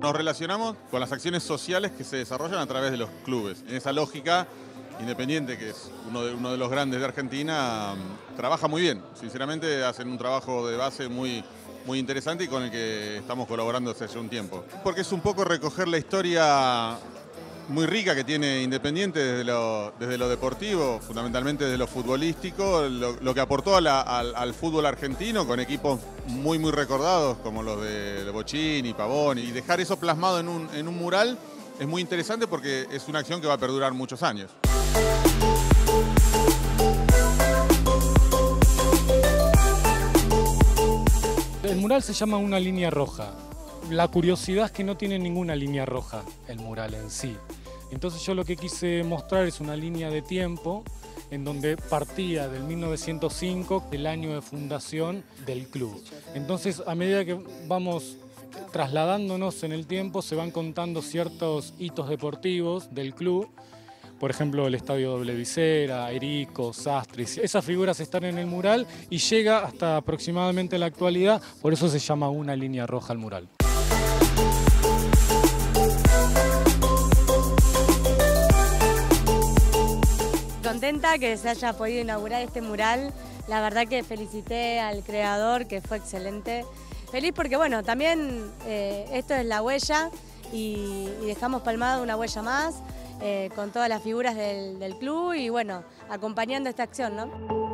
Nos relacionamos con las acciones sociales que se desarrollan a través de los clubes. En esa lógica, Independiente, que es uno de los grandes de Argentina, trabaja muy bien. Sinceramente hacen un trabajo de base muy interesante y con el que estamos colaborando desde hace un tiempo. Porque es un poco recoger la historia muy rica que tiene Independiente desde lo deportivo, fundamentalmente desde lo futbolístico, lo que aportó al fútbol argentino con equipos muy recordados como los de Bochini, Pavón, y dejar eso plasmado en un mural es muy interesante porque es una acción que va a perdurar muchos años. El mural se llama Una línea roja. La curiosidad es que no tiene ninguna línea roja el mural en sí. Entonces yo lo que quise mostrar es una línea de tiempo en donde partía del 1905, el año de fundación del club. Entonces, a medida que vamos trasladándonos en el tiempo, se van contando ciertos hitos deportivos del club. Por ejemplo, el Estadio Doble Visera, Erico, Sastre. Esas figuras están en el mural y llega hasta aproximadamente la actualidad, por eso se llama Una línea roja al mural. Contenta que se haya podido inaugurar este mural. La verdad que felicité al creador, que fue excelente. Feliz porque, bueno, también esto es la huella y dejamos palmada una huella más con todas las figuras del club y, bueno, acompañando esta acción, ¿no?